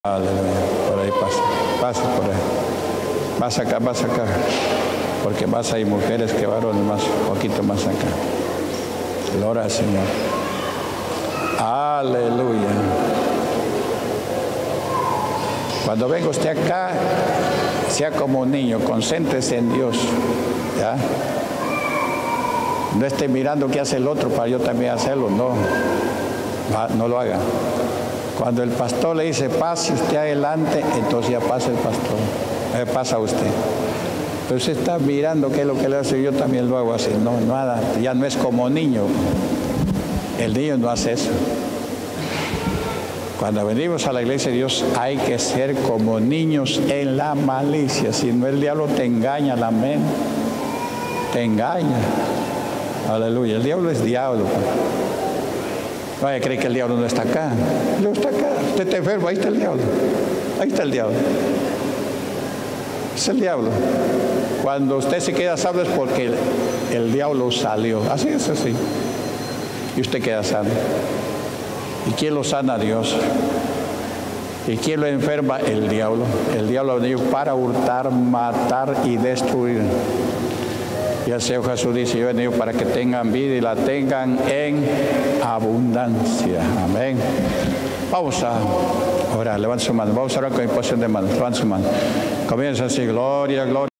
Aleluya. Por ahí pasa. Pasa por ahí. Vas acá. Porque más hay mujeres que varones, más, un poquito más acá. Gloria al Señor. Aleluya. Cuando venga usted acá, sea como un niño, concéntrese en Dios. ¿Ya? No esté mirando qué hace el otro para yo también hacerlo, no. No lo haga. Cuando el pastor le dice, pase usted adelante, entonces ya pasa el pastor. Pasa usted. Entonces está mirando qué es lo que le hace, yo también lo hago así. No, nada, ya no es como niño. El niño no hace eso. Cuando venimos a la iglesia de Dios hay que ser como niños en la malicia. Si no, el diablo te engaña la mente. Te engaña. Aleluya. El diablo es diablo. Vaya a creer que el diablo no está acá. No está acá. Usted está enfermo, ahí está el diablo. Ahí está el diablo. Es el diablo. Cuando usted se queda sano es porque el diablo salió. Así es así. Y usted queda sano. ¿Y quién lo sana? Dios. ¿Y quién lo enferma? El diablo. El diablo ha venido para hurtar, matar y destruir. Y el Señor Jesús dice, yo he venido para que tengan vida y la tengan en abundancia. Amén. Vamos a orar, levante su mano. Vamos a orar con imposición de manos. Levante su mano. Comienza así, gloria, gloria.